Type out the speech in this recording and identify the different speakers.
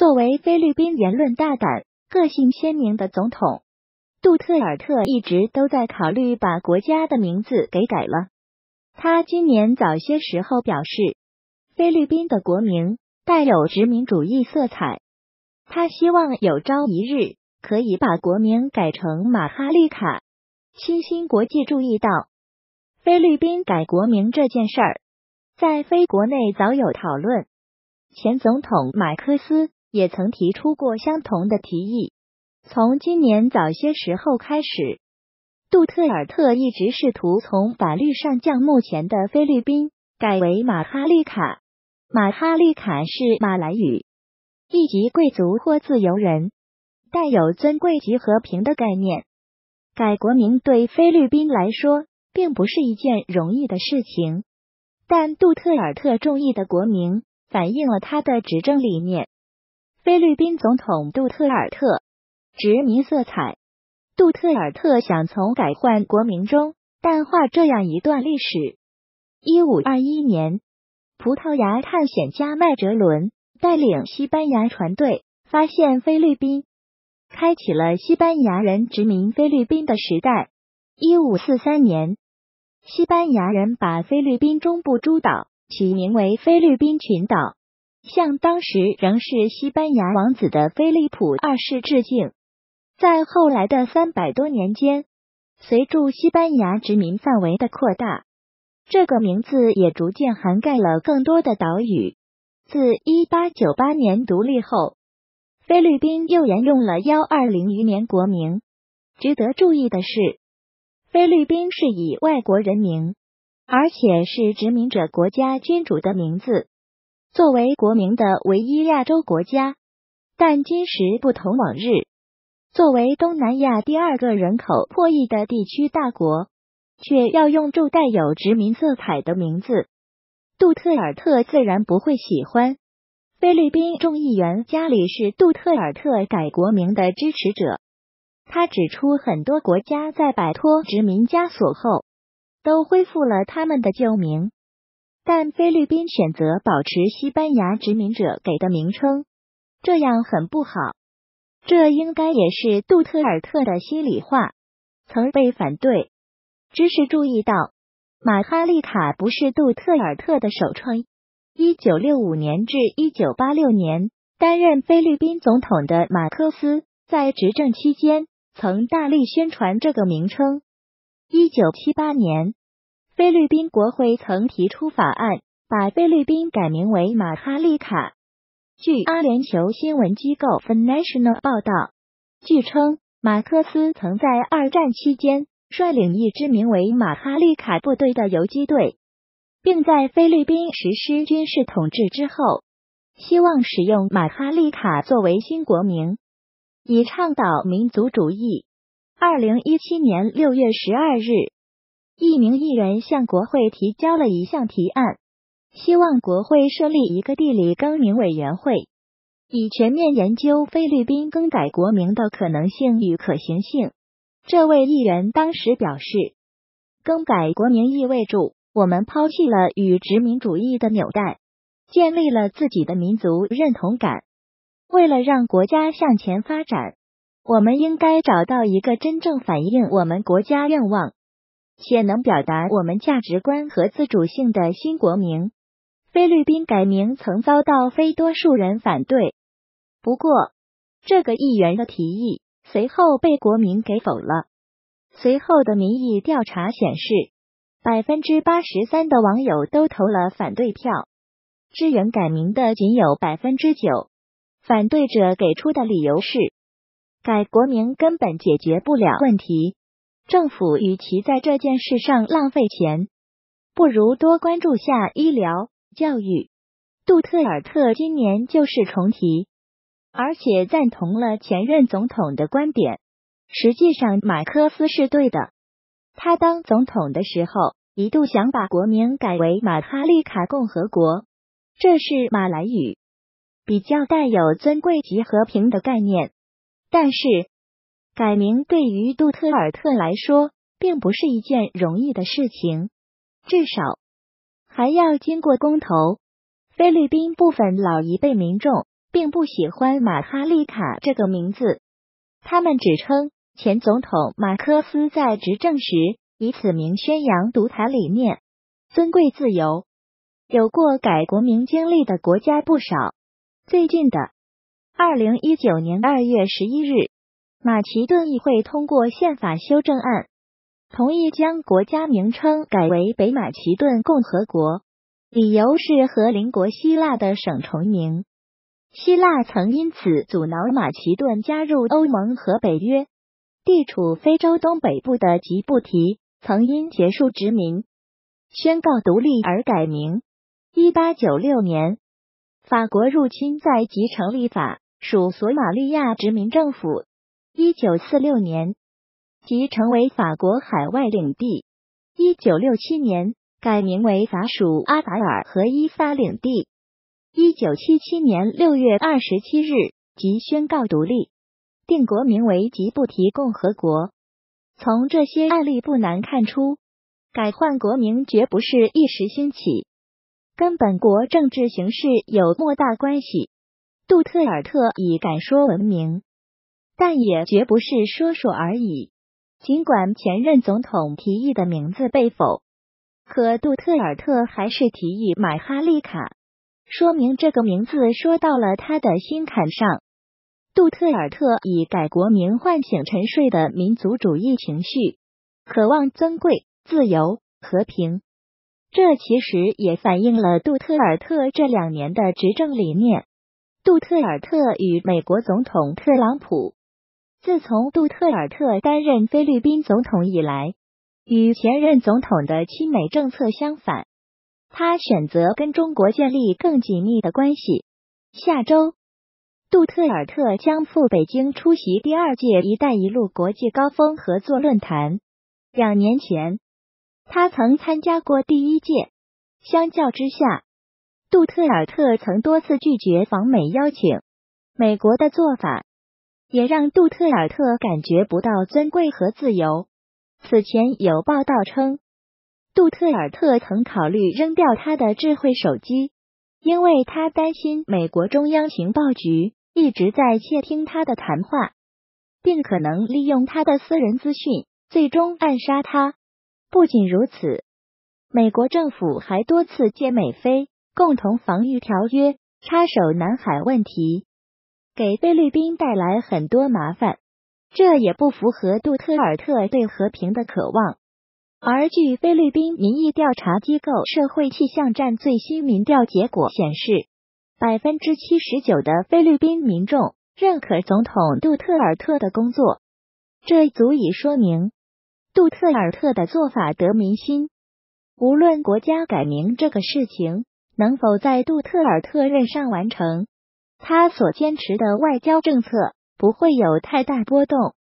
Speaker 1: 作为菲律宾言论大胆、个性鲜明的总统，杜特尔特一直都在考虑把国家的名字给改了。他今年早些时候表示，菲律宾的国名带有殖民主义色彩，他希望有朝一日可以把国名改成马哈利卡。新兴国际注意到，菲律宾改国名这件事儿，在非国内早有讨论。前总统马克思也曾提出过相同的提议。从今年早些时候开始，杜特尔特一直试图从法律上将目前的菲律宾改为马哈利卡。马哈利卡是马来语，一级贵族或自由人，带有尊贵及和平的概念。改国名对菲律宾来说并不是一件容易的事情，但杜特尔特中意的国名反映了他的执政理念。菲律宾总统杜特尔特，殖民色彩。杜特尔特想从改换国名中淡化这样一段历史。1521年，葡萄牙探险家麦哲伦带领西班牙船队发现菲律宾，开启了西班牙人殖民菲律宾的时代。1543年，西班牙人把菲律宾中部诸岛取名为菲律宾群岛，向当时仍是西班牙王子的菲利普二世致敬。在后来的300多年间，随着西班牙殖民范围的扩大，这个名字也逐渐涵盖了更多的岛屿。自1898年独立后，菲律宾又沿用了120余年国名。值得注意的是，菲律宾是以外国人名，而且是殖民者国家君主的名字作为国名的唯一亚洲国家。但今时不同往日，作为东南亚第2个人口破亿的地区大国，却要用住带有殖民色彩的名字，杜特尔特自然不会喜欢。菲律宾众议员加里是杜特尔特改国名的支持者。他指出，很多国家在摆脱殖民枷锁后，都恢复了他们的旧名，但菲律宾选择保持西班牙殖民者给的名称，这样很不好。这应该也是杜特尔特的心里话，曾被反对。知识注意到，马哈利卡不是杜特尔特的首创。1965年至1986年担任菲律宾总统的马克思在执政期间曾大力宣传这个名称。1978年，菲律宾国会曾提出法案，把菲律宾改名为马哈利卡。据阿联酋新闻机构 The National 报道，据称马克思曾在2战期间率领一支名为马哈利卡部队的游击队，并在菲律宾实施军事统治之后，希望使用马哈利卡作为新国名，以倡导民族主义。2017年6月12日，一名议员向国会提交了一项提案，希望国会设立一个地理更名委员会，以全面研究菲律宾更改国名的可能性与可行性。这位议员当时表示，更改国名意味着我们抛弃了与殖民主义的纽带，建立了自己的民族认同感。为了让国家向前发展，我们应该找到一个真正反映我们国家愿望，且能表达我们价值观和自主性的新国名。菲律宾改名曾遭到非多数人反对，不过这个议员的提议随后被国民给否了。随后的民意调查显示，83%的网友都投了反对票，支援改名的仅有9%。反对者给出的理由是，改国名根本解决不了问题，政府与其在这件事上浪费钱，不如多关注下医疗、教育。杜特尔特今年旧事重提，而且赞同了前任总统的观点。实际上马克思是对的，他当总统的时候一度想把国名改为马哈利卡共和国，这是马来语，比较带有尊贵及和平的概念。但是改名对于杜特尔特来说并不是一件容易的事情，至少还要经过公投。菲律宾部分老一辈民众并不喜欢马哈丽卡这个名字。他们指称前总统马克思在执政时以此名宣扬独裁理念，尊贵自由。有过改国名经历的国家不少。最近的2019年2月11日，马其顿议会通过宪法修正案，同意将国家名称改为北马其顿共和国，理由是和邻国希腊的省重名。希腊曾因此阻挠马其顿加入欧盟和北约。地处非洲东北部的吉布提曾因结束殖民，宣告独立而改名。1896年，法国入侵在即成立法属索马利亚殖民政府。1946年，即成为法国海外领地。1967年，改名为法属阿法尔和伊萨领地。1977年6月27日，即宣告独立，定国名为吉布提共和国。从这些案例不难看出，改换国名绝不是一时兴起，跟本国政治形势有莫大关系。杜特尔特以敢说闻名，但也绝不是说说而已。尽管前任总统提议的名字被否，可杜特尔特还是提议马哈丽卡，说明这个名字说到了他的心坎上。杜特尔特以改国名唤醒沉睡的民族主义情绪，渴望尊贵、自由、和平。这其实也反映了杜特尔特这2年的执政理念。杜特尔特与美国总统特朗普，自从杜特尔特担任菲律宾总统以来，与前任总统的亲美政策相反，他选择跟中国建立更紧密的关系。下周，杜特尔特将赴北京出席第2届“一带一路”国际高峰合作论坛。2年前，他曾参加过第1届。相较之下，杜特尔特曾多次拒绝访美邀请。美国的做法也让杜特尔特感觉不到尊贵和自由。此前有报道称，杜特尔特曾考虑扔掉他的智慧手机，因为他担心美国中央情报局一直在窃听他的谈话，并可能利用他的私人资讯，最终暗杀他。不仅如此，美国政府还多次借美菲共同防御条约插手南海问题，给菲律宾带来很多麻烦，这也不符合杜特尔特对和平的渴望。而据菲律宾民意调查机构社会气象站最新民调结果显示，79% 的菲律宾民众认可总统杜特尔特的工作，这足以说明杜特尔特的做法得民心。无论国家改名这个事情能否在杜特尔特任上完成，他所坚持的外交政策不会有太大波动。